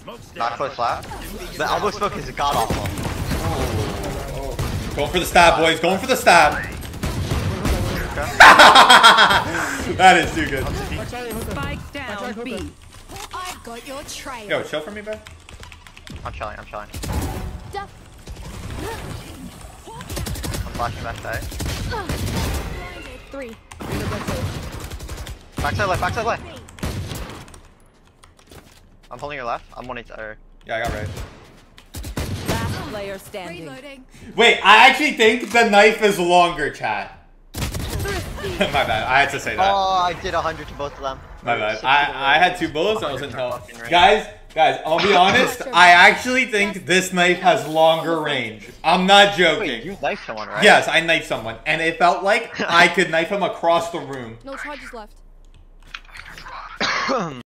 Not close flat. The elbow smoke is god awful. Going for the stab, boys. Going for the stab. That is too good. Spike down B. I've got your trail. Yo, chill for me, bro. I'm chilling. I'm flashing back side. 3. Backside left. I'm holding your left. I'm 1 or... Yeah, I got right. Last player standing. Reloading. Wait, I actually think the knife is longer, chat. My bad. I had to say that. Oh, I did 100 to both of them. My bad. I had 2 bullets. I wasn't help. Guys, I'll be honest. I actually think this knife has longer range. I'm not joking. Wait, you knifed someone, right? Yes, I knifed someone, and it felt like I could knife him across the room. No charges left.